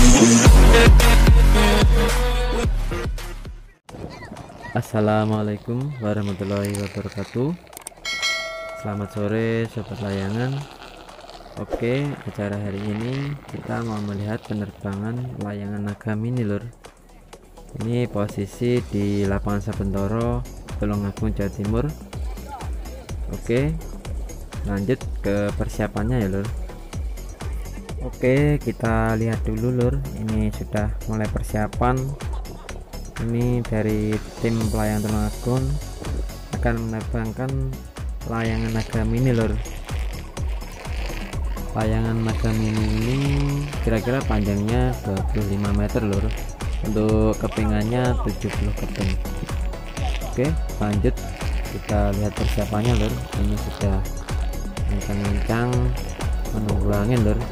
Assalamualaikum warahmatullahi wabarakatuh. Selamat sore sobat layangan. Oke, acara hari ini kita mau melihat penerbangan layangan Naga Mini lur. Ini posisi di lapangan Sabentoro, Tulungagung, Jawa Timur. Oke, lanjut ke persiapannya ya lur. Oke, kita lihat dulu lur, ini sudah mulai persiapan. Ini dari tim pelayang Tulungagung akan menerbangkan layangan Naga Mini lur. Layangan Naga Mini ini kira-kira panjangnya 25 meter lur, untuk kepingannya 70 keping. Oke, lanjut kita lihat persiapannya lur. Ini sudah kencang-kencang menunggu angin lur.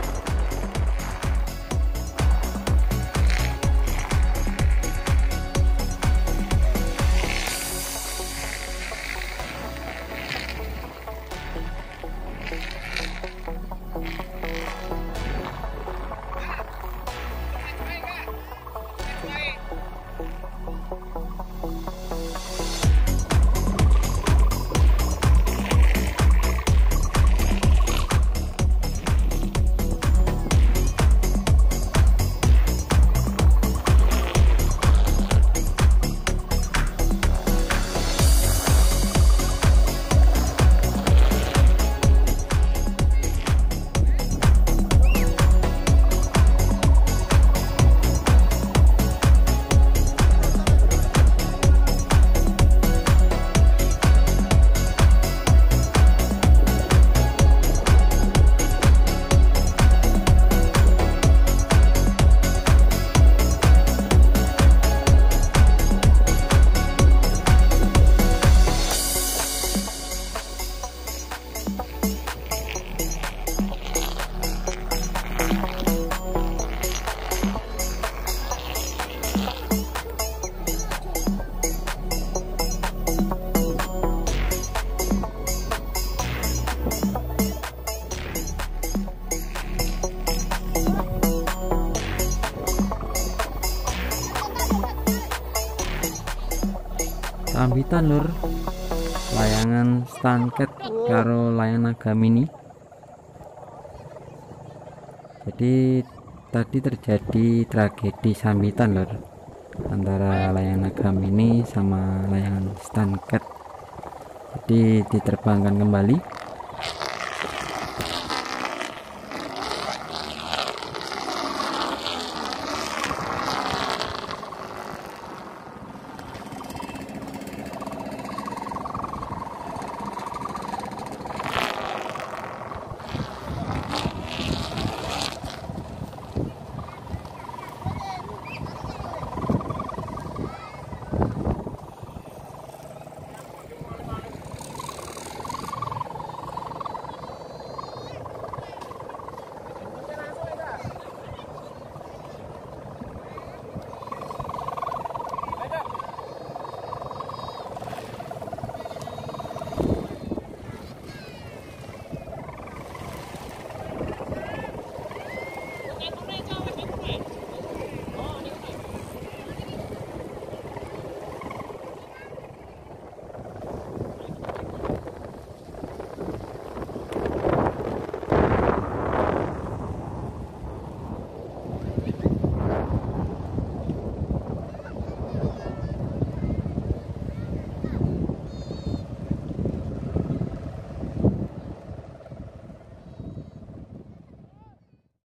Sambitan lur, layangan Stanket karo layangan Naga Mini. Jadi tadi terjadi tragedi sambitan lur antara layangan Naga Mini sama layangan Stanket. Jadi diterbangkan kembali.